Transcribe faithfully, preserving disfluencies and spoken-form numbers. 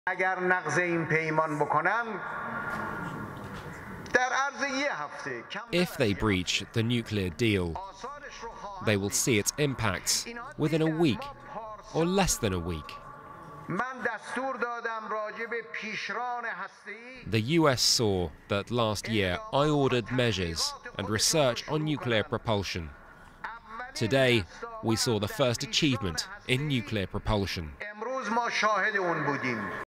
If they breach the nuclear deal, they will see its impacts within a week or less than a week. The U S saw that last year I ordered measures and research on nuclear propulsion. Today, we saw the first achievement in nuclear propulsion.